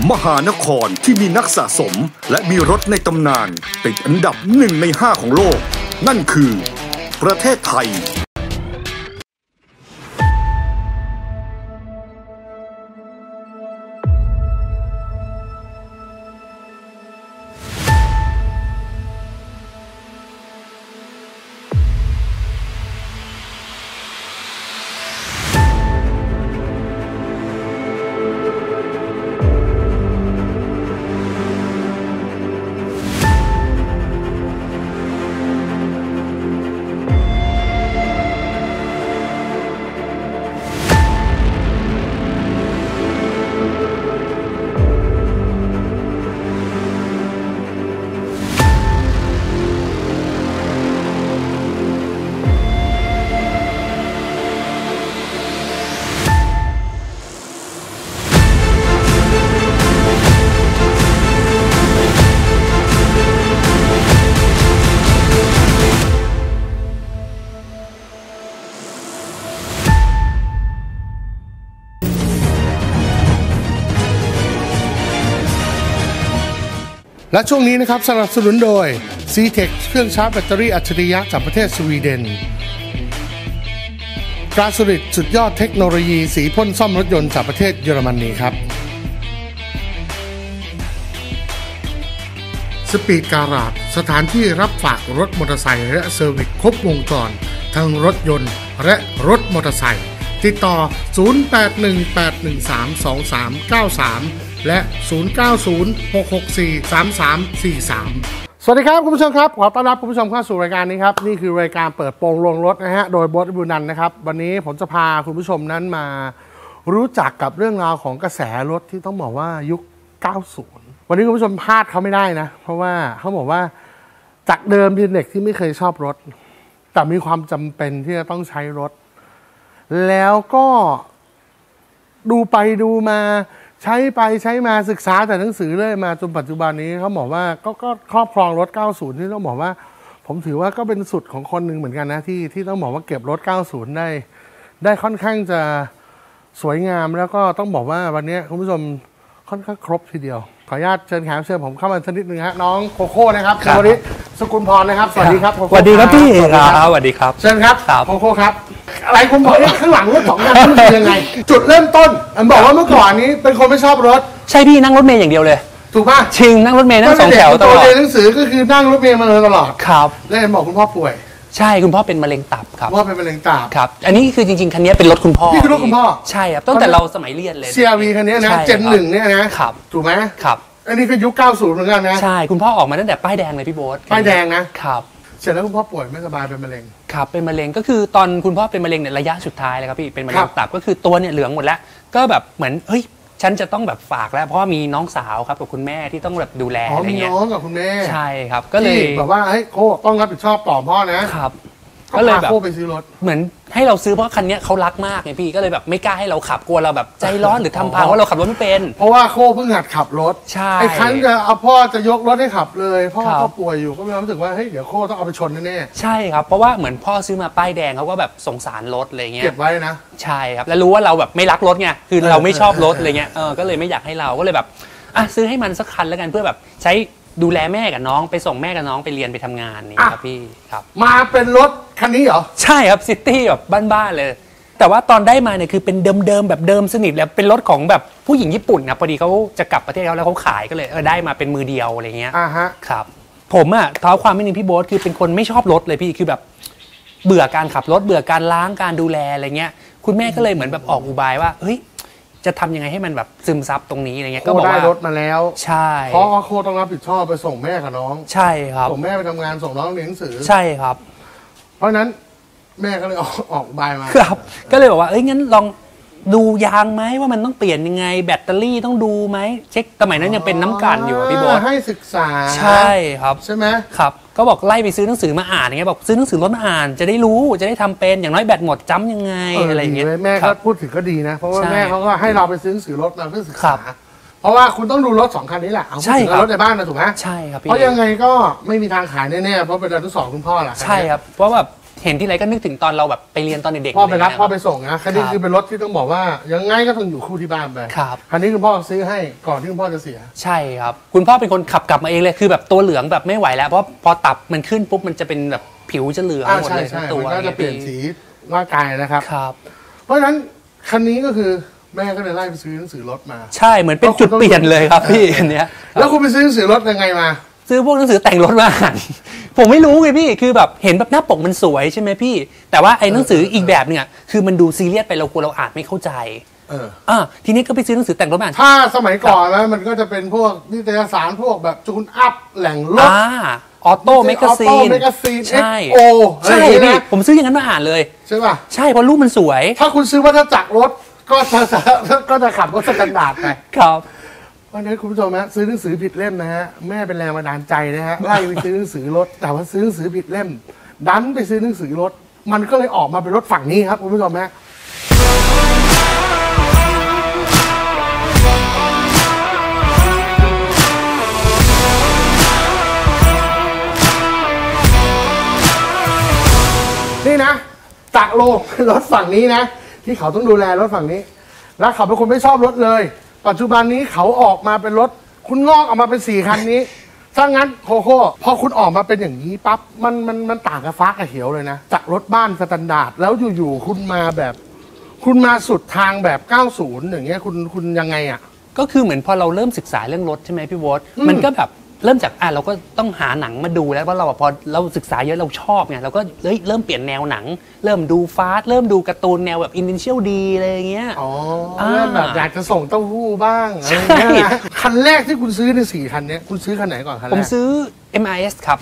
มหานครที่มีนักสะสมและมีรถในตำนานติดอันดับ1 ใน 5ของโลกนั่นคือประเทศไทยและช่วงนี้นะครับสนับสนุนโดย C-Tech เครื่องชาร์จแบตเตอรี่อัจฉริยะจากประเทศสวีเดนกราสริตสุดยอดเทคโนโลยีสีพ่นซ่อมรถยนต์จากประเทศเยอรมนีครับสปีดการาจสถานที่รับฝากรถมอเตอร์ไซค์และเซอร์วิสครบวงจรทั้งรถยนต์และรถมอเตอร์ไซค์ติดต่อ 0818132393 และ 0906643343 สวัสดีครับคุณผู้ชมครับขอต้อนรับคุณผู้ชมเข้าสู่รายการนี้ครับนี่คือรายการเปิดโปงโรงรถนะฮะโดยโบ๊ท บุญนันท์นะครับวันนี้ผมจะพาคุณผู้ชมนั้นมารู้จักกับเรื่องราวของกระแสรถที่ต้องบอกว่ายุค 90 วันนี้คุณผู้ชมพลาดเขาไม่ได้นะเพราะว่าเขาบอกว่าจากเดิมเป็นเด็กที่ไม่เคยชอบรถแต่มีความจำเป็นที่จะต้องใช้รถแล้วก็ดูไปดูมาใช้ไปใช้มาศึกษาแต่หนังสือเลยมาจนปัจจุบันนี้เขาบอกว่าก็ครอบครองรถ 90 ที่ต้องบอกว่าผมถือว่าก็เป็นสุดของคนหนึ่งเหมือนกันนะที่ต้องบอกว่าเก็บรถ 90 ได้ค่อนข้างจะสวยงามแล้วก็ต้องบอกว่าวันนี้คุณผู้ชมค่อนข้างครบทีเดียวขออนุญาตเชิญแขกเชิญผมเข้ามาสักนิดนึงฮะน้องโคโค่นะครับคุณวริศสกุลพรนะครับสวัสดีครับโคโค่สวัสดีครับพี่ครับสวัสดีครับเชิญครับโคโค่ครับอะไรคุณบอกข้างหลังรถ2 คันมันเป็นยังไงจุดเริ่มต้นบอกว่าเมื่อก่อนนี้เป็นคนไม่ชอบรถใช่พี่นั่งรถเมล์อย่างเดียวเลยถูกป่ะชิงนั่งรถเมล์นั่ง2 แถวตลอดเรียนหนังสือก็คือนั่งรถเมล์มาตลอดครับแล้วเห็นบอกคุณพ่อป่วยใช่คุณพ่อเป็นมะเร็งตับครับพ่อเป็นมะเร็งตับครับอันนี้คือจริงๆคันนี้เป็นรถคุณพ่อนี่คือรถคุณพ่อใช่ครับตั้งแต่เราสมัยเรียนเลย CRV คันนี้นะเจน 1เนี่ยนะครับถูกไหมครับอันนี้คือยุค 90 เหมือนกันนะใช่คุณพ่อออกมาตั้งแต่ป้ายแดงเลยพี่โบ๊ทป้ายแดงนะครับเสร็จแล้วคุณพ่อป่วยไม่สบายเป็นมะเร็งครับเป็นมะเร็งก็คือตอนคุณพ่อเป็นมะเร็งเนี่ยระยะสุดท้ายเลยครับพี่เป็นมะเร็งตับก็คือตัวเนี่ยเหลืองหมดแล้วก็แบบเหมือนเฮ้ยฉันจะต้องแบบฝากแล้วเพราะว่ามีน้องสาวครับกับคุณแม่ที่ต้องแบบดูแลอะไรเงี้ยมีน้องกับคุณแม่ใช่ครับก็เลยแบบว่าเฮ้ยโค้ต้องรับผิดชอบต่อพ่อนะครับก็เลยแบบไปซื้อรถเหมือนให้เราซื้อเพราะคันนี้เขารักมากไงพี่ก็เลยแบบไม่กล้าให้เราขับกลัวเราแบบใจร้อนหรือทำพังว่าเราขับรถไม่เป็นเพราะว่าโค้เพิ่งหัดขับรถใช่ไอ้คันจะเอาพ่อจะยกรถให้ขับเลยพ่อเขาป่วยอยู่ก็มีความรู้สึกว่าเฮ้ยเดี๋ยวโค้ต้องเอาไปชนแน่ๆใช่ครับเพราะว่าเหมือนพ่อซื้อมาป้ายแดงเขาก็แบบสงสารรถอะไรเงี้ยเก็บไว้นะใช่ครับแล้วรู้ว่าเราแบบไม่รักรถไงคือเราไม่ชอบรถอะไรเงี้ยก็เลยไม่อยากให้เราก็เลยแบบซื้อให้มันสักคันแล้วกันเพื่อแบบใช้ดูแลแม่กับน้องไปส่งแม่กับน้องไปเรียนไปทำงานนี่ครับพี่ครับมาเป็นรถคันนี้เหรอใช่ครับซิตี้แบบบ้านๆเลยแต่ว่าตอนได้มาเนี่ยคือเป็นเดิมๆแบบเดิมสนิทแล้วเป็นรถของแบบผู้หญิงญี่ปุ่นนะพอดีเขาจะกลับประเทศเขาแล้วเขาขายก็เลยได้มาเป็นมือเดียวอะไรเงี้ยครับผมเท้าความไม่นึงพี่โบ๊ทคือเป็นคนไม่ชอบรถเลยพี่คือแบบเบื่อการขับรถเบื่อการล้างการดูแลอะไรเงี้ยคุณแม่ก็เลยเหมือนแบบออกอุบายว่าเฮ้ยจะทำยังไงให้มันแบบซึมซับตรงนี้อะไรเงี้ยก็บอกว่าได้รถมาแล้วใช่เพราะว่าโค้ต้องรับผิดชอบไปส่งแม่กับน้องใช่ครับส่งแม่ไปทำงานส่งน้องเรียนหนังสือใช่ครับเพราะนั้นแม่ก็เลยออกบายมาครับก็เลยบอกว่างั้นลองดูยางไหมว่ามันต้องเปลี่ยนยังไงแบตเตอรี่ต้องดูไหมเช็คสมัยนั้นยังเป็นน้ำกันอยู่พี่โบ๊ทให้ศึกษาใช่ครับใช่ไหมครับก็บอกไล่ไปซื้อหนังสือมาอ่านอย่างเงี้ยบอกซื้อหนังสือรถมาอ่านจะได้รู้จะได้ทำเป็นอย่างน้อยแบตหมดจ้ำยังไงอะไรอย่างเงี้ยแม่ก็พูดถึงก็ดีนะเพราะว่าแม่เขาก็ให้เราไปซื้อหนังสือรถมาเพื่อศึกษาเพราะว่าคุณต้องดูรถ2 คันนี้แหละเอารถในบ้านนะถูกไหมใช่ครับเพราะยังไงก็ไม่มีทางขายแน่ๆเพราะเป็นรถที่2คุณพ่อแหละใช่ครับเพราะแบบเห็นที่ไรก็นึกถึงตอนเราแบบไปเรียนตอนเด็กๆพ่อไปรับพ่อไปส่งนะคันนี้คือเป็นรถที่ต้องบอกว่ายังไงก็ต้องอยู่คู่ที่บ้านไปครับคันนี้คุณพ่อซื้อให้ก่อนที่คุณพ่อจะเสียใช่ครับคุณพ่อเป็นคนขับกลับมาเองเลยคือแบบตัวเหลืองแบบไม่ไหวแล้วเพราะพอตับมันขึ้นปุ๊บมันจะเป็นแบบผิวจะเหลืองหมดเลยทั้งตัวมันก็จะเปลี่ยนสีร่างกายนะครับครับเพราะฉะนั้นคันนี้ก็คือแม่ก็เลยไล่ไปซื้อหนังสือรถมาใช่เหมือนเป็นจุดเปลี่ยนเลยครับพี่อันเนี้ยแล้วคุณไปซื้อหนังสือรถยังไงมาซื้อพวกหนังสือแต่งรถมาอ่านผมไม่รู้ไงพี่คือแบบเห็นแบบหน้าปกมันสวยใช่ไหมพี่แต่ว่าไอ้หนังสืออีกแบบเนี่ยคือมันดูซีเรียสไปเรากลัวเราอ่านไม่เข้าใจทีนี้ก็ไปซื้อหนังสือแต่งรถมาถ้าสมัยก่อนแล้วมันก็จะเป็นพวกนิตยสารพวกแบบจูนอัพแหล่งรถออโต้แมกกาซีนใช่ใช่พี่ผมซื้ออย่างนั้นมาอ่านเลยใช่ป่ะใช่เพราะรูปมันสวยถ้าคุณซื้อวัฏจักรรถก็จะขับรถสแตนดาร์ดไปครับวันนี้คุณผู้ชมนะซื้อหนังสือผิดเล่มนะฮะแม่เป็นแรงบันดาลใจนะฮะไล่ไปซื้อหนังสือรถแต่ว่าซื้อหนังสือผิดเล่มดันไปซื้อหนังสือรถมันก็เลยออกมาเป็นรถฝั่งนี้ครับคุณผู้ชมฮะนี่นะจากโลกรถฝั่งนี้นะที่เขาต้องดูแลรถฝั่งนี้แล้วเขาเป็นคนไม่ชอบรถเลยปัจจุบันนี้เขาออกมาเป็นรถคุณงอกออกมาเป็น4คันนี้ถ้างั้นโคโค่พอคุณออกมาเป็นอย่างนี้ปั๊บมันต่างกับฟ้ากับเขียวเลยนะจากรถบ้านสแตนดาร์ดแล้วอยู่ๆคุณมาแบบคุณมาสุดทางแบบ90อย่างเงี้ยคุณยังไงอ่ะก็คือเหมือนพอเราเริ่มศึกษาเรื่องรถใช่ไหมพี่วอตมันก็แบบเริ่มจากเราก็ต้องหาหนังมาดูแล้วเพราะเราพอเราศึกษาเยอะเราชอบไงเราก็เริ่มเปลี่ยนแนวหนังเริ่มดูฟาสต์เริ่มดูการ์ตูนแนวแบบอินดิเชียลดีอะไรอย่างเงี้ยเริ่มแบบอยากจะส่งเต้าหู้บ้างอะไรเงี้ยคันแรกที่คุณซื้อใน4คันนี้คุณซื้อคันไหนก่อนคันแรกผมซื้อ MIS ครับ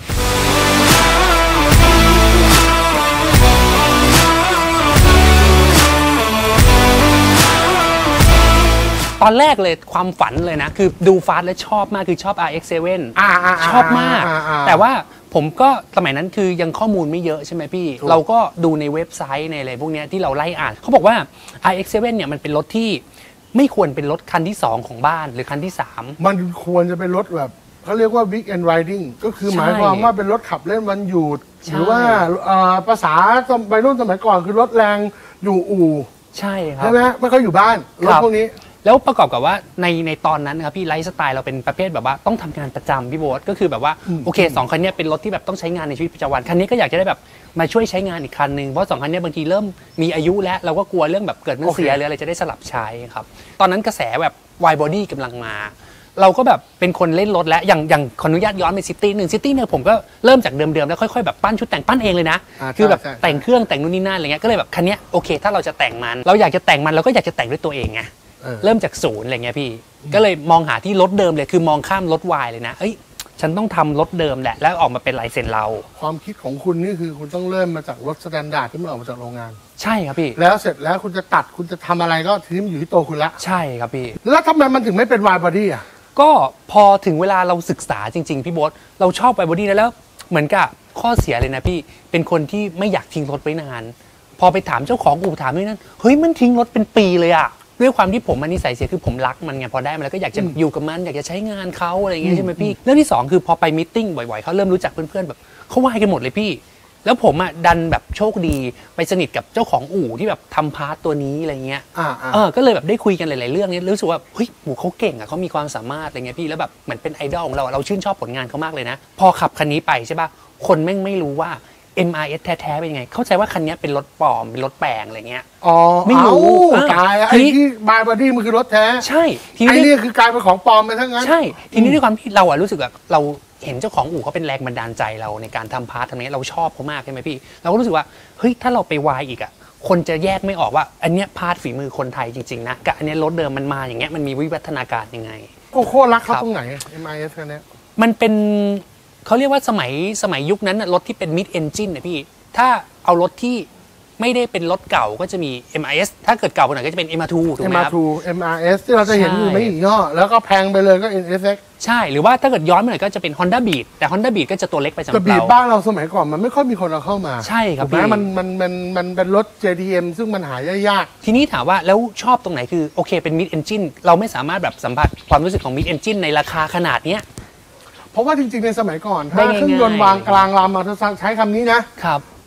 ตอนแรกเลยความฝันเลยนะคือดูฟาสต์และชอบมากคือชอบ RX-7 ชอบมากแต่ว่าผมก็สมัยนั้นคือยังข้อมูลไม่เยอะใช่ไหมพี่เราก็ดูในเว็บไซต์ในอะไรพวกนี้ที่เราไล่อ่านเขาบอกว่า RX-7 เนี่ยมันเป็นรถที่ไม่ควรเป็นรถคันที่2ของบ้านหรือคันที่3 มันควรจะเป็นรถแบบเขาเรียกว่า weekend riding ก็คือหมายความว่าเป็นรถขับเล่นวันหยุดหรือว่าภาษาวัยรุ่นสมัยก่อนคือรถแรงอยู่อู่ใช่ครับใช่ไหมไม่ค่อยอยู่บ้านรถพวกนี้แล้วประกอบกับว่าในตอนนั้นนะครับพี่ไลฟ์สไตล์เราเป็นประเภทแบบว่าต้องทำงานประจำพี่โบ๊ทก็คือแบบว่าโอเค2คันนี้เป็นรถที่แบบต้องใช้งานในชีวิตประจำวันคันนี้ก็อยากจะได้แบบมาช่วยใช้งานอีกคันนึงเพราะ2คันนี้บางทีเริ่มมีอายุแล้วเราก็กลัวเรื่องแบบเกิดมันเสียหรืออะไรจะได้สลับใช้ครับตอนนั้นกระแสแบบ wide body กำลังมาเราก็แบบเป็นคนเล่นรถแล้วอย่างขออนุญาตย้อนไปซิตี้เนี่ยผมก็เริ่มจากเดิมๆแล้วค่อยๆแบบปั้นชุดแต่งปั้นเองเลยนะคือแบบแต่งเครื่องแต่งนู่นนี่นั่นอะไรเงี้ยก็เลยแบบคันนี้โอเคถ้าเราจะแต่งมันเราอยากจะแต่งมันเราก็อยากจะแต่งด้วยตัวเองไงเริ่มจากศูนย์อะไรเงี้ยพี่ก็เลยมองหาที่รถเดิมเลยคือมองข้ามรถวายเลยนะฉันต้องทำรถเดิมแหละแล้วออกมาเป็นลายเซ็นเราความคิดของคุณนี่คือคุณต้องเริ่มมาจากรถสแตนดาร์ดที่มันออกมาจากโรงงานใช่ครับพี่แล้วเสร็จแล้วคุณจะตัดคุณจะทำอะไรก็ทีนี้มันอยู่ที่ตัวคุณละใช่ครับพี่แล้วทำไมมันถึงไม่เป็นวายบอดี้อ่ะก็พอถึงเวลาเราศึกษาจริงๆพี่โบ๊ทเราชอบวายบอดี้แล้วเหมือนกับข้อเสียเลยนะพี่เป็นคนที่ไม่อยากทิ้งรถไว้นานพอไปถามเจ้าของอู่ถามด้วยนั้นเฮ้ยมันทิ้งรถเป็นปีเลยอะด้วยความที่ผมมันนิสัยเสียคือผมรักมันไงพอได้มาแล้วก็อยากจะอยู่กับมันอยากจะใช้งานเขาอะไรอย่างเงี้ยใช่ไหมพี่เรื่องที่2คือพอไปมีตติ้งบ่อยๆเขาเริ่มรู้จักเพื่อนๆแบบเขาวายกันหมดเลยพี่แล้วผมอ่ะดันแบบโชคดีไปสนิทกับเจ้าของอู่ที่แบบทำพาร์ทตัวนี้อะไรเงี้ยก็เลยแบบได้คุยกันหลายๆเรื่องนี้รู้สึกว่าเฮ้ยหมูเขาเก่งอ่ะเขามีความสามารถอะไรเงี้ยพี่แล้วแบบเหมือนเป็นไอดอลของเราชื่นชอบผลงานเขามากเลยนะพอขับคันนี้ไปใช่ป่ะคนแม่งไม่รู้ว่า MIS แท้ๆเป็นยังไงเข้าใจว่าคันนี้เป็นรถปลอมเป็นรถแปลงอะไรเงี้ยไม่รู้ตายไอ้ที่บายบอดี้มันคือรถแท้ใช่ทีนี้คือกลายเป็นของปลอมไปทั้งนั้นใช่ทีนี้ด้วยความที่เราอะรู้สึกแบบเราเห็นเจ้าของอู่เขาเป็นแรงบันดาลใจเราในการทำพาร์ททำนี้เราชอบเขามากใช่ไหมพี่เราก็รู้สึกว่าเฮ้ยถ้าเราไปวายอีกอะคนจะแยกไม่ออกว่าอันเนี้ยพาร์ทฝีมือคนไทยจริงๆนะกับอันเนี้ยรถเดิมมันมาอย่างเงี้ยมันมีวิวัฒนาการยังไงโคตรรักเขาตรงไหน MIS คันนี้มันเป็นเขาเรียกว่าสมัยยุคนั้นรถที่เป็น mid engine นะพี่ถ้าเอารถที่ไม่ได้เป็นรถเก่าก็จะมี MIS ถ้าเกิดเก่ากว่าหน่อยก็จะเป็น MR2 ถูกไหมครับ MRS ที่เราจะเห็นอยู่ไม่กี่ย่อแล้วก็แพงไปเลยก็ NSX ใช่หรือว่าถ้าเกิดย้อนไปหน่อยก็จะเป็น Honda Beat แต่ Honda Beat ก็จะตัวเล็กไปสำหรับเราแต่ Beat บ้านเราสมัยก่อนมันไม่ค่อยมีคนเอาเข้ามาใช่ครับพี่มันเป็นรถ JDM ซึ่งมันหายากทีนี้ถามว่าแล้วชอบตรงไหนคือโอเคเป็น mid engine เราไม่สามารถแบบสัมผัสความรู้สึกของ mid engine ในราคาขนาดเนี้ยเพราะว่าจริงๆในสมัยก่อนถ้าเครื่องยนต์วางกลางลำมาใช้คำนี้นะครับ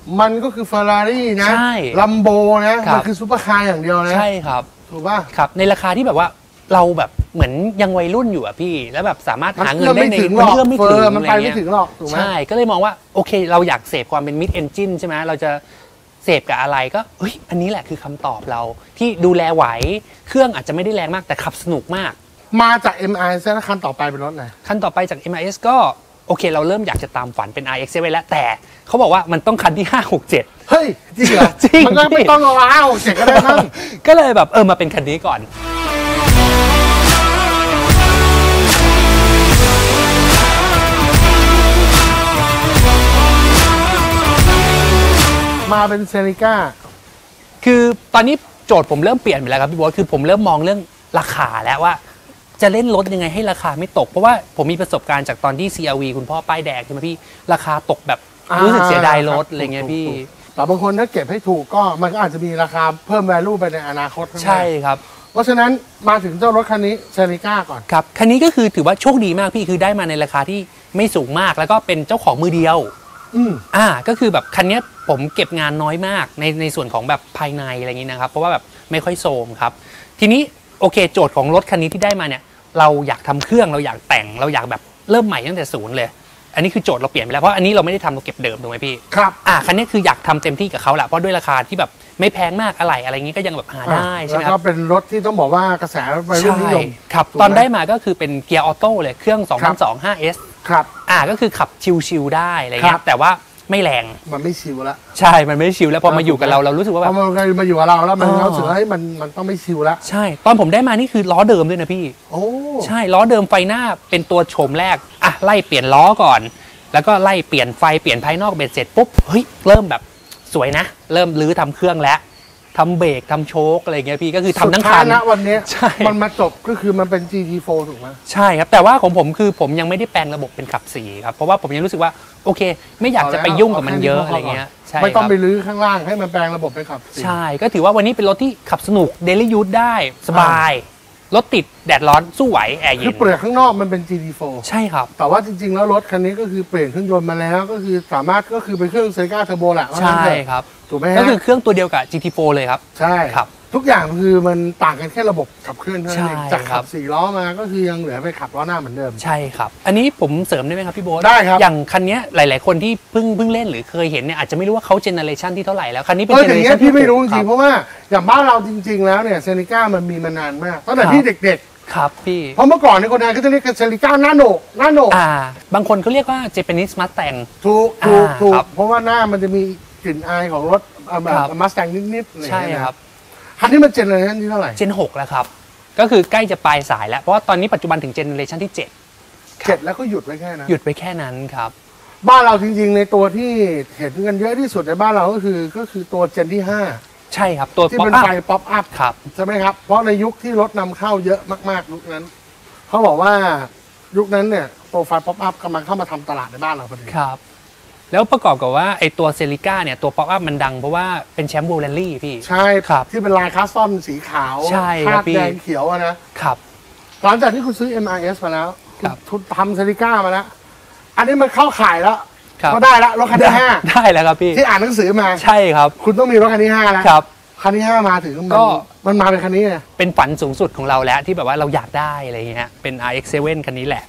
มันก็คือ Ferrari นะลัมโบนะมันคือซุปเปอร์คาร์อย่างเดียวนะใช่ครับถูกป่ะครับในราคาที่แบบว่าเราแบบเหมือนยังวัยรุ่นอยู่อะพี่แล้วแบบสามารถหาเงินได้ในมันเอื้อมไม่ถึงมันไปไม่ถึงหรอกถูกไหมใช่ก็เลยมองว่าโอเคเราอยากเสพความเป็น mid engine ใช่ไหมเราจะเสพกับอะไรก็เฮ้ยอันนี้แหละคือคำตอบเราที่ดูแลไหวเครื่องอาจจะไม่ได้แรงมากแต่ขับสนุกมากมาจาก MRS แล้วคันต่อไปเป็นรถไหนคันต่อไปจาก MRS ก็โอเคเราเริ่มอยากจะตามฝันเป็น RX-7 แล้วแต่เขาบอกว่ามันต้องคันที่567 เฮ้ยจริงเหรอจริงมันก็ไม่ต้องรอ567ก็ได้มั้งก็เลยแบบมาเป็นคันนี้ก่อนมาเป็นเซริก้าคือตอนนี้โจทย์ผมเริ่มเปลี่ยนไปแล้วครับพี่โบ๊ทคือผมเริ่มมองเรื่องราคาแล้วว่าจะเล่นรถยังไงให้ราคาไม่ตกเพราะว่าผมมีประสบการณ์จากตอนที่ CRV คุณพ่อป้ายแดงใช่ไหมพี่ราคาตกแบบรู้สึกเสียดายรถอะไรเงี้ยพี่แต่บางคนถ้าเก็บให้ถูกก็มันก็อาจจะมีราคาเพิ่ม value ไปในอนาคตใช่ครับเพราะฉะนั้นมาถึงเจ้ารถคันนี้เซริก้าก่อนครับคันนี้ก็คือถือว่าโชคดีมากพี่คือได้มาในราคาที่ไม่สูงมากแล้วก็เป็นเจ้าของมือเดียวก็คือแบบคันนี้ผมเก็บงานน้อยมากในส่วนของแบบภายในอะไรอย่างนี้นะครับเพราะว่าแบบไม่ค่อยโซมครับทีนี้โอเคโจทย์ของรถคันนี้ที่ได้มาเนี่ยเราอยากทำเครื่องเราอยากแต่งเราอยากแบบเริ่มใหม่ตั้งแต่ศูนย์เลยอันนี้คือโจทย์เราเปลี่ยนไปแล้วเพราะอันนี้เราไม่ได้ทำเราเก็บเดิมถูกไหมพี่ครับคันนี้คืออยากทำเต็มที่กับเขาแหละเพราะด้วยราคาที่แบบไม่แพงมากอะไรอย่างนี้ก็ยังแบบหาได้ใช่ไหมครับแล้วก็เป็นรถที่ต้องบอกว่ากระแสวัยรุ่นนิยมครับตอนได้มาก็คือเป็นเกียร์ออโต้เลยเครื่อง2002 5S ครับก็คือขับชิลๆได้อะไรเงี้ยแต่ว่าไม่แรงมันไม่ชิลแล้วใช่มันไม่ชิลแล้วพอมาอยู่กับเรารู้สึกว่าแบบพอมาอยู่กับเราแล้วมันรู้สึกว่ามันต้องไม่ชิลแล้วใช่ตอนผมได้มานี่คือล้อเดิมด้วยนะพี่ใช่ล้อเดิมไฟหน้าเป็นตัวโฉมแรกไล่เปลี่ยนล้อก่อนแล้วก็ไล่เปลี่ยนไฟเปลี่ยนภายนอกเบ็ดเสร็จปุ๊บเฮ้ยเริ่มแบบสวยนะเริ่มรื้อทำเครื่องแล้วทำเบรกทำโชคอะไรเงี้ยพี่ก็คือทำทั้งคันนะวันนี้มันมาจบก็คือมันเป็น GT4 ถูกไหมใช่ครับแต่ว่าของผมคือผมยังไม่ได้แปลงระบบเป็นขับ4ครับเพราะว่าผมยังรู้สึกว่าโอเคไม่อยากจะไปยุ่งกับมันเยอะอะไรเงี้ยไม่ต้องไปรื้อข้างล่างให้มันแปลงระบบเป็นขับ4 ใช่ก็ถือว่าวันนี้เป็นรถที่ขับสนุกเดลี่ยูสได้สบายรถติดแดดร้อนสู้ไหวแอร์เย็นคือเปลือกข้างนอกมันเป็น GT4 ใช่ครับแต่ว่าจริงๆแล้วรถคันนี้ก็คือเปลี่ยนเครื่องยนต์มาแล้วก็คือสามารถก็คือเป็นเครื่องเซก้าเทอร์โบแหละใช่ครับถูกไหมก็คือเครื่องตัวเดียวกับ GT4 เลยครับใช่ครับทุกอย่างคือมันต่างกันแค่ระบบขับเคลื่อนเท่านั้นเองจากขับ4ล้อมาก็คือยังเหลือไปขับล้อหน้าเหมือนเดิมใช่ครับอันนี้ผมเสริมได้ไหมครับพี่โบ๊ทได้ครับอย่างคันนี้หลายๆคนที่เพิ่งเล่นหรือเคยเห็นเนี่ยอาจจะไม่รู้ว่าเขาเจเนอเรชันที่เท่าไหร่แล้วคันนี้เป็นเจเนอเรชันที่ไม่รู้จริงเพราะว่าอย่างบ้านเราจริงๆแล้วเนี่ยเซนิก้ามันมีมานานมากตั้งแต่พี่เด็กๆครับพี่เพราะเมื่อก่อนในคนไทยก็จะเรียกเซนิก้าหน้าโหนกบางคนเขาเรียกว่าเจแปนิสมัสแตงถูกเพราะว่าหน้ามันจะมีกลิ่นอายของรถมัสแตงนิดๆใช่ครับคันนี้มันเจเนอเรชันที่เท่าไหร่เจน6แล้วครับก็คือใกล้จะปลายสายแล้วเพราะว่าตอนนี้ปัจจุบันถึงเจเนอเรชันที่7 แล้วก็หยุดไว้แค่นั้นหยุดไว้แค่นั้นครับบ้านเราจริงๆในตัวที่เห็นกันเยอะที่สุดในบ้านเราก็คือตัวเจนที่5 ใช่ครับตัวที่เป็นไฟป๊อปอัพครับใช่ไหมครับเพราะในยุคที่รถนำเข้าเยอะมากๆยุคนั้นเขาบอกว่ายุคนั้นเนี่ยตัวไฟป๊อปอัพกำลังเข้ามาทำตลาดในบ้านเราพอดีครับแล้วประกอบกับว่าไอตัวเซริก้าเนี่ยตัวป๊อปอัพมันดังเพราะว่าเป็นแชมป์โวลลี่พี่ใช่ครับที่เป็นลายคัสตอมสีขาวใช่คาดแดงเขียวนะครับหลังจากที่คุณซื้อ MRS มาแล้วคุณทำเซริก้ามาแล้วอันนี้มันเข้าขายแล้วก็ได้แล้วรถคันที่5 ได้แล้วครับพี่ที่อ่านหนังสือมาใช่ครับคุณต้องมีรถคันที่5แล้วครับคันที่5มาถึงก็มันมาเป็นคันนี้ไงเป็นฝันสูงสุดของเราแล้วที่แบบว่าเราอยากได้อะไรอย่างเงี้ยเป็น RX-7 คันนี้แหละ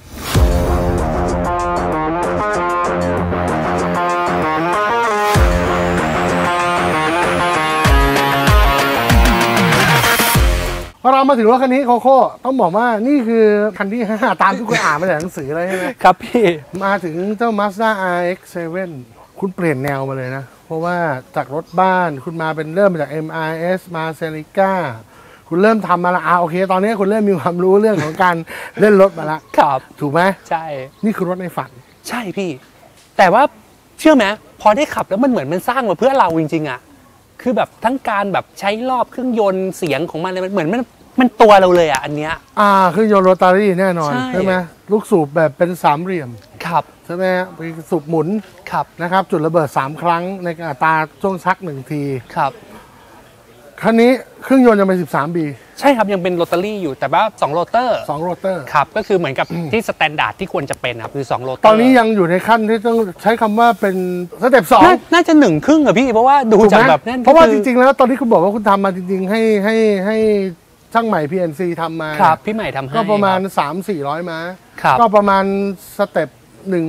พอเรามาถึงรถคันนี้โคโค่ต้องบอกว่านี่คือคันที่5ตามที่คุณอ่านมาจากหนังสือเลยใช่ไหมครับพี่มาถึงเจ้า Mazda RX-7 คุณเปลี่ยนแนวมาเลยนะเพราะว่าจากรถบ้านคุณมาเป็นเริ่มจาก MRS มาเซริก้าคุณเริ่มทำมาละโอเคตอนนี้คุณเริ่มมีความรู้เรื่องของการเล่นรถมาละครับถูกไหมใช่นี่คือรถในฝันใช่พี่แต่ว่าเชื่อไหมพอได้ขับแล้วมันเหมือนมันสร้างมาเพื่อเราจริงๆอ่ะคือแบบทั้งการแบบใช้รอบเครื่องยนต์เสียงของมันเลยมันเหมือนมันตัวเราเลยอ่ะอันเนี้ยเครื่องยนต์โรตารี่แน่นอนใช่ไหมลูกสูบแบบเป็นสามเหลี่ยมครับใช่ไหมเป็นสูบหมุนครับนะครับจุดระเบิด3ครั้งในอัตราช่วงชัก1ทีครับคันนี้เครื่องยนต์ยังเป็น 13B ใช่ครับยังเป็นโรตารี่อยู่แต่ว่า2โรเตอร์ 2โรเตอร์ครับก็คือเหมือนกับที่สแตนดาร์ดที่ควรจะเป็นครับคือ2โรเตอร์ตอนนี้ยังอยู่ในขั้นที่ต้องใช้คำว่าเป็นสเต็ป2 น่าจะ1ครึ่งอะพี่เพราะว่าดูจากแบบนั่นเพราะว่าจริงๆแล้วตอนที่คุณบอกว่าคุณทำมาจริงๆให้ช่างใหม่ PNC ทำมาครับพี่ใหม่ทำให้ก็ประมาณ 300-400 ม้าก็ประมาณสเต็ป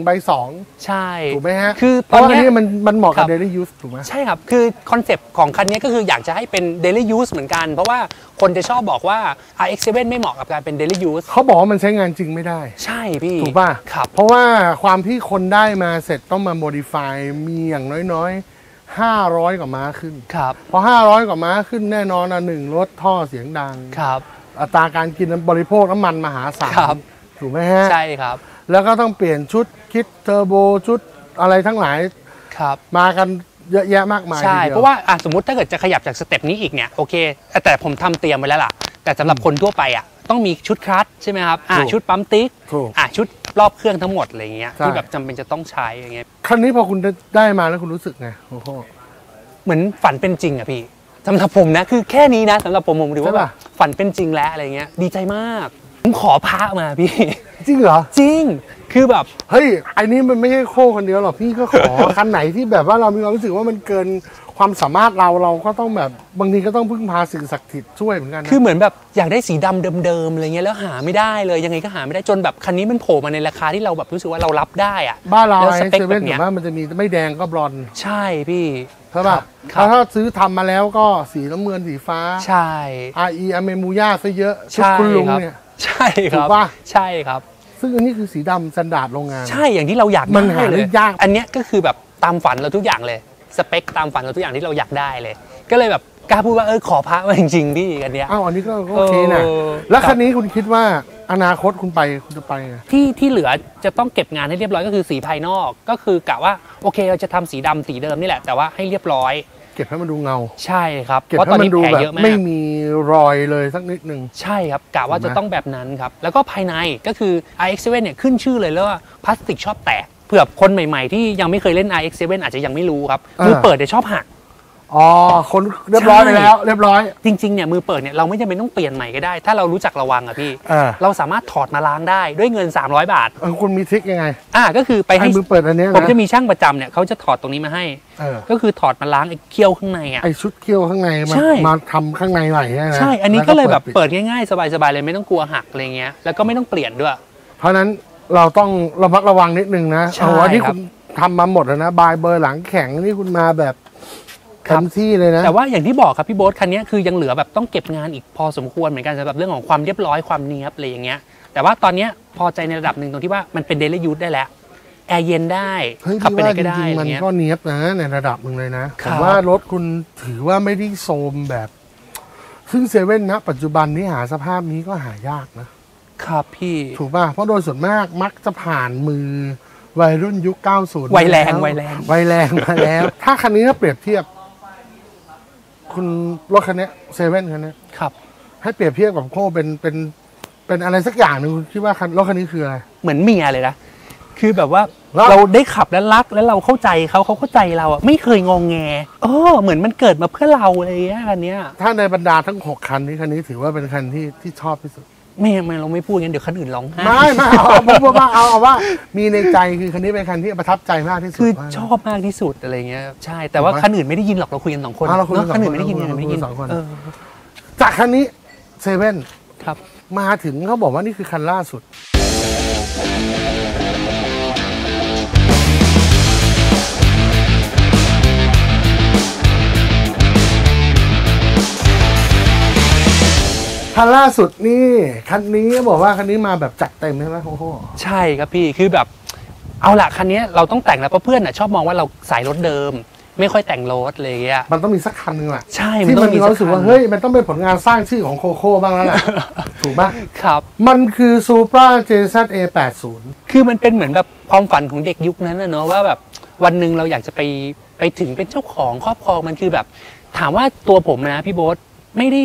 1/2 ใช่ถูกไหมฮะคือตอนนี้มันเหมาะกับ daily use ถูกไหมใช่ครับคือคอนเซปต์ของคันนี้ก็คืออยากจะให้เป็น daily use เหมือนกันเพราะว่าคนจะชอบบอกว่า RX-7 ไม่เหมาะกับการเป็น daily use เขาบอกว่ามันใช้งานจริงไม่ได้ใช่พี่ถูกป่ะครับเพราะว่าความที่คนได้มาเสร็จต้องมา modify มีอย่างน้อยๆ500 กว่าม้าขึ้นครับพอ500 กว่าม้าขึ้นแน่นอนนะ1รถท่อเสียงดังครับอัตราการกินบริโภคน้ำมันมหาศาลถูกไหมฮะใช่ครับแล้วก็ต้องเปลี่ยนชุดคิดเทอร์โบชุดอะไรทั้งหลายครับมากันเยอะแยะมากมายใช่เพราะว่าสมมติถ้าเกิดจะขยับจากสเต็ปนี้อีกเนี่ยโอเคแต่ผมทำเตรียมไว้แล้วล่ะแต่สำหรับคนทั่วไปต้องมีชุดคลัตช์ใช่ไหมครับชุดปั๊มติ๊กชุดรอบเครื่องทั้งหมดอะไรเงี้ยที่แบบจำเป็นจะต้องใช้อย่างเงี้ยคันนี้พอคุณได้มาแล้วคุณรู้สึกไงโอ้โหเหมือนฝันเป็นจริงอะพี่สำหรับผมนะคือแค่นี้นะสำหรับผมถือว่าแบบฝันเป็นจริงแล้วอะไรเงี้ยดีใจมากผมขอพระมาพี่จริงเหรอจริงคือแบบเฮ้ยไอ้นี้มันไม่ใช่โค้คนเดียวหรอกพี่ก็ขอ คันไหนที่แบบว่าเรามีความรู้สึกว่ามันเกินความสามารถเราก็ต้องแบบบางทีก็ต้องพึ่งพาสิ่งศักดิ์สิทธิ์ช่วยเหมือนกันคือเหมือนแบบอยากได้สีดำเดิมๆอะไรเงี้ยแล้วหาไม่ได้เลยยังไงก็หาไม่ได้จนแบบคันนี้มันโผล่มาในราคาที่เราแบบรู้สึกว่าเรารับได้อะบ้านเราไอ้เซเว่นถือว่ามันจะมีไม่แดงก็บลอนใช่พี่ใช่ป่ะถ้าซื้อทำมาแล้วก็สีน้ำเงินสีฟ้าใช่ RE อเมมูย่าซะเยอะชุดคุณลุงเนี่ยใช่ครับใช่ครับซึ่งอันนี้คือสีดำสแตนดาร์ดโรงงานใช่อย่างที่เราอยากมันหาได้ยากอันนี้ก็คือแบบตามฝันเราทุกอย่างเลยสเปคตามฝันเราทุกอย่างที่เราอยากได้เลยก็เลยแบบกล้าพูดว่าขอพระมาจริงๆพี่อันเนี้ยอันนี้ก็โอเคนะแล้วคันนี้คุณคิดว่าอนาคตคุณจะไปที่เหลือจะต้องเก็บงานให้เรียบร้อยก็คือสีภายนอกก็คือกะว่าโอเคเราจะทำสีดำสีเดิมนี่แหละแต่ว่าให้เรียบร้อยเก็บให้มันดูเงาใช่ครับเพราะตอนนี้แผลเยอะมากไม่มีรอยเลยสักนิดนึงใช่ครับกะว่าจะต้องแบบนั้นครับแล้วก็ภายในก็คือ RX-7 เนี่ยขึ้นชื่อเลยแล้วว่าพลาสติกชอบแตกเผื่อคนใหม่ๆที่ยังไม่เคยเล่น RX-7 อาจจะยังไม่รู้ครับมือเปิดเนี่ยชอบหักคนเรียบร้อยไปแล้วเรียบร้อยจริงๆเนี่ยมือเปิดเนี่ยเราไม่จำเป็นต้องเปลี่ยนใหม่ก็ได้ถ้าเรารู้จักระวังอะพี่เราสามารถถอดมาล้างได้ด้วยเงิน300 บาทคุณมีทริคยังไงก็คือไปให้มือเปิดอันนี้ผมจะมีช่างประจำเนี่ยเขาจะถอดตรงนี้มาให้ก็คือถอดมาล้างไอ้เคี้ยวข้างในไอ้ชุดเคี้ยวข้างในมาทำข้างในใหม่ใช่อันนี้ก็เลยแบบเปิดง่ายๆสบายๆเลยไม่ต้องกลัวหักอะไรเงี้ยแล้วก็ไม่ต้องเปลี่ยนด้วยเพราะนั้นเราต้องระมัดระวังนิดนึงนะอันนี้คุณทำมาหมดแล้วนะบายเบอร์หลังแข็งนี่คุณมาแบบเต็มที่เลยนะแต่ว่าอย่างที่บอกครับพี่โบ๊ทคันนี้คือยังเหลือแบบต้องเก็บงานอีกพอสมควรเหมือนกันสำหรับเรื่องของความเรียบร้อยความเนียบอะไรอย่างเงี้ยแต่ว่าตอนนี้พอใจในระดับหนึ่งตรงที่ว่ามันเป็นเดลี่ยูสได้แล้วแอร์เย็นได้ขับไปไหนก็ได้มันก็เนียบนะในระดับหนึ่งเลยนะผมว่ารถคุณถือว่าไม่ได้โทรมแบบซึ่งเซเว่นนะปัจจุบันนี้หาสภาพนี้ก็หายากนะครับพี่ถูกป่ะเพราะโดยส่วนมากมักจะผ่านมือวัยรุ่นยุค90 วัยแรงมาแล้วถ้าคันนี้ถ้าเปรียบเทียบคุณรถคันนี้เซเว่นคันนี้ครับให้เปรียบเทียบกับโค้เป็นอะไรสักอย่างหนึ่งคิดว่ารถคันนี้คืออะไรเหมือนเมียเลยนะคือแบบว่าเราได้ขับแล้วรักแล้วเราเข้าใจเขาเข้าใจเราอ่ะไม่เคยงงแงเหมือนมันเกิดมาเพื่อเราอะไรอย่างเงี้ยคันนี้ถ้าในบรรดาทั้ง6คันนี้คันนี้ถือว่าเป็นคันที่ชอบที่สุดไม่เราไม่พูดงั้นเดี๋ยวคันอื่นร้องไห้ไม่เอาว่ามีในใจคือคันนี้เป็นคันที่ประทับใจมากที่สุดคือชอบมากที่สุดอะไรเงี้ยใช่แต่ว่าคันอื่นไม่ได้ยินหรอกเราคุยกัน2 คนคันอื่นไม่ได้ยิน 2 คนจากคันนี้เซเว่นครับมาถึงเขาบอกว่านี่คือคันล่าสุดคันล่าสุดนี่คันนี้บอกว่าคันนี้มาแบบจัดเต็มใช่ไหมโค้ชใช่ครับพี่คือแบบเอาละคันนี้เราต้องแต่งแล้วเพราะเพื่อนชอบมองว่าเราสายรถเดิมไม่ค่อยแต่งรถอะไรเงี้ยมันต้องมีสักคันนึงแหละใช่ที่มันมีความรู้สึกว่าเฮ้ยมันต้องเป็นผลงานสร้างชื่อของโคโค่บ้างแล้วแหละถูกป่ะครับมันคือ Supra JZA80 คือมันเป็นเหมือนแบบความฝันของเด็กยุคนั้นนะเนาะว่าแบบวันหนึ่งเราอยากจะไปถึงเป็นเจ้าของครอบครองมันคือแบบถามว่าตัวผมนะพี่โบ๊ทไม่ได้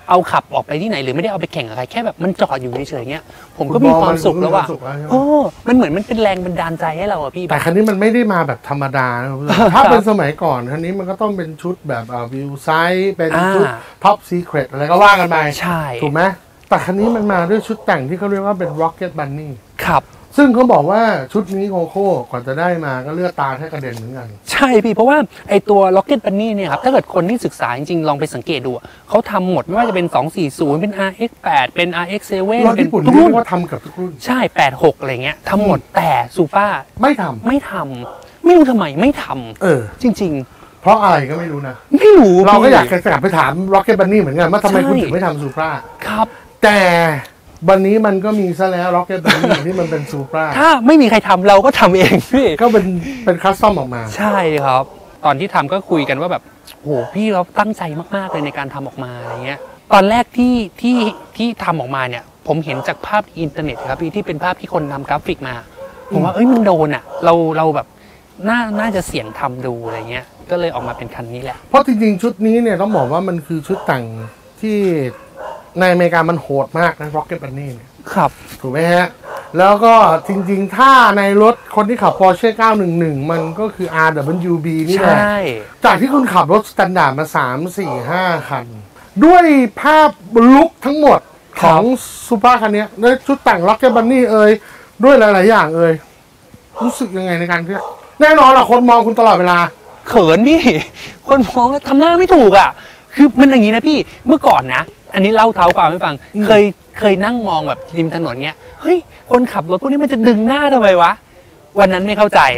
เอาขับออกไปที่ไหนหรือไม่ได้เอาไปแข่งกับใครแค่แบบมันจอดอยู่เฉยๆเงี้ยผมก็มีความสุขแล้วว่าโอ้มันเหมือนมันเป็นแรงบันดาลใจให้เราอะพี่แต่คันนี้มันไม่ได้มาแบบธรรมดานะถ้าเป็นสมัยก่อนคันนี้มันก็ต้องเป็นชุดแบบวิวไซส์เป็นชุดท็อปซีเครตอะไรก็ว่ากันไปใช่ถูกไหมแต่คันนี้มันมาด้วยชุดแต่งที่เขาเรียกว่าเป็น Rocket Bunny ครับซึ่งเขาบอกว่าชุดนี้โคโค่ก่อนจะได้มาก็เลือดตาแทบกระเด็นเหมือนกันใช่พี่เพราะว่าไอตัว Rocket Bunny เนี่ยครับถ้าเกิดคนที่ศึกษาจริงๆลองไปสังเกตดูเขาทำหมดไม่ว่าจะเป็น240เป็น RX8 เป็น RX7 เป็นทุกรุ่นว่าทำกับทุกรุ่นใช่86อะไรเงี้ยทำหมดแต่ซูเปอร์ไม่ทำไม่รู้ทำไมไม่ทำจริงๆเพราะอะไรก็ไม่รู้นะไม่รู้เราก็อยากจะกลับไปถาม Rocket Bunny เหมือนกันว่าทำไมคุณถึงไม่ทำซูเปอร์ครับแต่วันนี้มันก็มีซะแล้ว Rocket Bunny ที่มันเป็นซูเปอร์ถ้าไม่มีใครทำเราก็ทำเองพี่ก็เป็นคัสตอมออกมาใช่ครับตอนที่ทำก็คุยกันว่าแบบโหพี่เราตั้งใจมากๆเลยในการทำออกมาอะไรเงี้ยตอนแรกที่ทำออกมาเนี่ยผมเห็นจากภาพอินเทอร์เน็ตครับพี่ที่เป็นภาพที่คนทำกราฟิกมาผมว่ามันโดนอ่ะเราแบบน่าจะเสี่ยงทำดูอะไรเงี้ยก็เลยออกมาเป็นคันนี้แหละเพราะจริงๆชุดนี้เนี่ยต้องบอกว่ามันคือชุดแต่งที่ในอเมริกามันโหดมากนะ Rocket Bunny เนี่ยครับถูกไหมฮะแล้วก็จริงๆถ้าในรถคนที่ขับ Porsche 911มันก็คือ RWB นี่แหละจากที่คุณขับรถสแตนดาร์ดมา3 4 5คันด้วยภาพลุคทั้งหมดของซูเปอร์คันนี้ด้วยชุดแต่ง Rocket Bunny ด้วยหลายๆอย่างรู้สึกยังไงในการที่แน่นอนล่ะคนมองคุณตลอดเวลาเขินพี่คนมองทำหน้าไม่ถูกอ่ะคือมันอย่างนี้นะพี่เมื่อก่อนนะอันนี้เล่าเท้าความให้ฟังเคยนั่งมองแบบริมถนนเงี้ยเฮ้ยคนขับรถพวกนี้มันจะดึงหน้าทำไมวะวันนั้นไม่เข้าใจ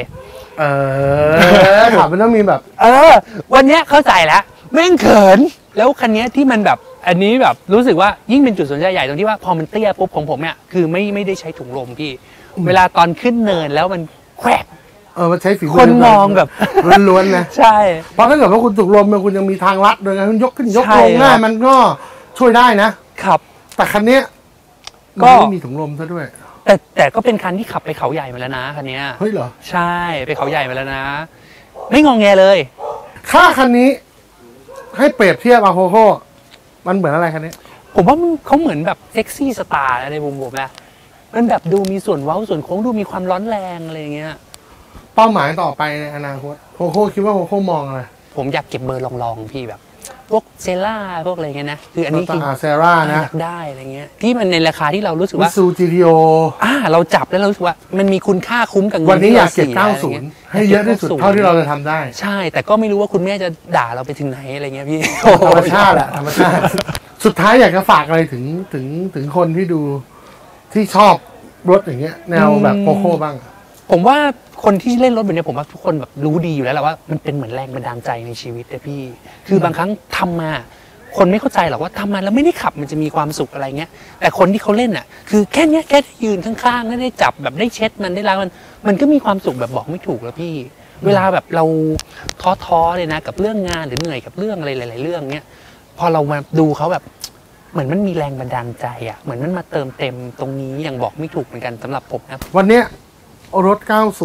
ขับมันต้องมีแบบวันเนี้ยเข้าใจแล้วแม่งเขินแล้วคันนี้ที่มันแบบอันนี้แบบรู้สึกว่ายิ่งเป็นจุดสนใจใหญ่ตรงที่ว่าพอมันเตี้ยปุ๊บของผมเนี่ยคือไม่ได้ใช้ถุงลมพี่เวลาตอนขึ้นเนินแล้วมันแควกมันใช้ฝีมือคนมองแบบล้วนๆนะใช่เพราะถ้าเกิดว่าคุณถูกลมคุณยังมีทางลัดโดยการยกขึ้นยกลงง่ายมันก็ช่วยได้นะครับแต่คันนี้ก็ไม่มีถุงลมซะด้วยแต่ก็เป็นคันที่ขับไปเขาใหญ่มาแล้วนะคันนี้เฮ้ยเหรอใช่ไปเขาใหญ่มาแล้วนะไม่งงแงเลยถ้าคันนี้ให้เปรียบเทียบโคโค่มันเหมือนอะไรคันนี้ผมว่าเขาเหมือนแบบเซ็กซี่สตาร์ในมุมผมนะมันแบบดูมีส่วนเว้าส่วนโค้งดูมีความร้อนแรงอะไรอย่างเงี้ยเป้าหมายต่อไปในอนาคตโคโค่คิดว่าโคโค่มองอะไรผมอยากเก็บเบอร์ลองๆพี่แบบพวกเซล่าพวกอะไรเงี้ยนะคืออันนี้คือเซล่านะอยากได้อะไรเงี้ยที่มันในราคาที่เรารู้สึกว่าซูจีทีโอเราจับแล้วเรารู้สึกว่ามันมีคุณค่าคุ้มกับเงินวันนี้อยากเก็บ90ให้เยอะที่สุดเท่าที่เราจะทำได้ใช่แต่ก็ไม่รู้ว่าคุณแม่จะด่าเราไปถึงไหนอะไรเงี้ยพี่ธรรมชาติแหละธรรมชาติสุดท้ายอยากจะฝากอะไรถึงคนที่ดูที่ชอบรถอย่างเงี้ยแนวแบบโคโค่บ้างผมว่าคนที่เล่นรถแบบนี้ผมว่าทุกคนแบบรู้ดีอยู่แล้วแหละว่ามันเป็นเหมือนแรงบันดาลใจในชีวิตเลยพี่คือบางครั้งทำมาคนไม่เข้าใจหรอกว่าทำมาแล้วไม่ได้ขับมันจะมีความสุขอะไรเงี้ยแต่คนที่เขาเล่นอ่ะคือแค่เนี้ยแค่ยืนข้างๆได้จับแบบได้เช็ดมันได้ล้างมันก็มีความสุขแบบบอกไม่ถูกแล้วพี่เวลาแบบเราท้อเลยนะกับเรื่องงานหรือเหนื่อยกับเรื่องอะไรหลายๆเรื่องเนี้ยพอเรามาดูเขาแบบเหมือนมันมีแรงบันดาลใจอ่ะเหมือนมันมาเติมเต็มตรงนี้อย่างบอกไม่ถูกเหมือนกันสำหรับผมนะวันเนี้ยรถ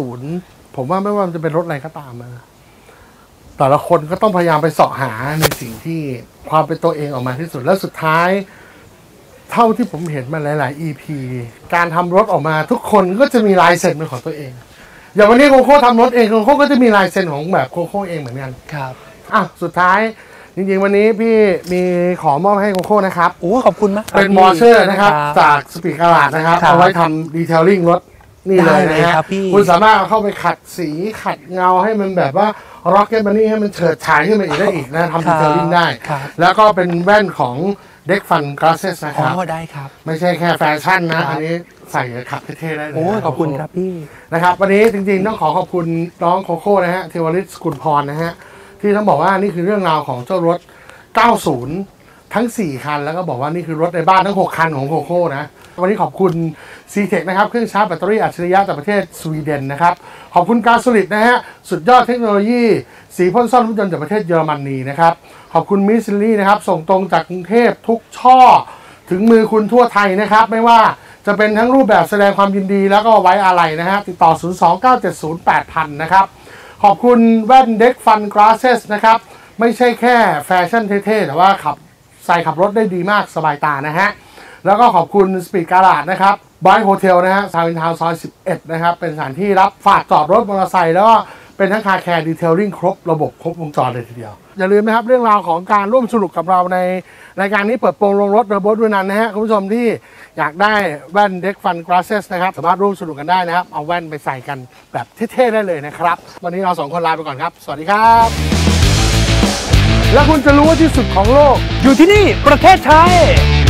90ผมว่าไม่ว่ามันจะเป็นรถอะไรก็ตามนะแต่ละคนก็ต้องพยายามไปเสาะหาในสิ่งที่ความเป็นตัวเองออกมาที่สุดแล้วสุดท้ายเท่าที่ผมเห็นมาหลายๆ EP การทำรถออกมาทุกคนก็จะมีลายเซ็นเป็นของตัวเองอย่างวันนี้โคโค่ทำรถเองโคโค่ก็จะมีลายเซ็นของแบบโคโค่เองเหมือนกันครับสุดท้ายจริงๆวันนี้พี่มีขอมอบให้โคโค่นะครับขอบคุณมากเป็นมอเตอร์นะครับจากสปีดการ์ดนะครับเอาไว้ทำดีเทลลิ่งรถนี่เลยนะฮะคุณสามารถเข้าไปขัดสีขัดเงาให้มันแบบว่า Rocket Bunny ให้มันเฉิดฉายขึ้นมาอีกได้อีกนะทำดีเทลลิ่งได้แล้วก็เป็นแว่นของเด็กฟันกลาสเซสนะครับได้ครับไม่ใช่แค่แฟชั่นนะอันนี้ใส่ขับเท่ๆได้เลยขอบคุณครับพี่นะครับวันนี้จริงๆต้องขอบคุณน้องโคโค่นะฮะเทวฤทธิ์สกุลพรนะฮะที่ต้องบอกว่านี่คือเรื่องราวของเจ้ารถ90ทั้ง4คันแล้วก็บอกว่านี่คือรถในบ้านทั้ง6คันของโคโค่นะวันนี้ขอบคุณ C-Tech นะครับเครื่องชาร์จแบตเตอรี่อัจฉริยะจากประเทศสวีเดนนะครับขอบคุณกาโซลิดนะฮะสุดยอดเทคโนโลยีสีพ่นซ่อมรถยนต์จากประเทศเยอรมนีนะครับขอบคุณมิสซิลี่นะครับส่งตรงจากกรุงเทพทุกช่อถึงมือคุณทั่วไทยนะครับไม่ว่าจะเป็นทั้งรูปแบบแสดงความยินดีแล้วก็ไว้อาลัยนะฮะติดต่อ 029708000 นะครับขอบคุณแว่นเด็กฟันกลาสเซสนะครับไม่ใช่แค่แฟชั่นเท่ๆแต่ว่าขับใส่ขับรถได้ดีมากสบายตานะฮะแล้วก็ขอบคุณสปีดการ์ดนะครับไบค์โฮเทลนะฮะทาวน์ทาวน์ซอย11นะครับเป็นสถานที่รับฝากจอดรถมอเตอร์ไซค์แล้วก็เป็นทั้งคาร์แคร์ดีเทลลิ่งครบระบบครบวงจรเลยทีเดียวอย่าลืมนะครับเรื่องราวของการร่วมสนุกกับเราในรายการนี้เปิดโปงลงรถโดยโบ๊ทวินันนะฮะคุณผู้ชมที่อยากได้แว่นเด็กฟันกราเซสนะครับสามารถร่วมสนุกกันได้นะครับเอาแว่นไปใส่กันแบบเท่ๆได้เลยนะครับวันนี้เรา2คนลาไปก่อนครับสวัสดีครับแล้วคุณจะรู้ว่าที่สุดของโลกอยู่ที่นี่ประเทศไทย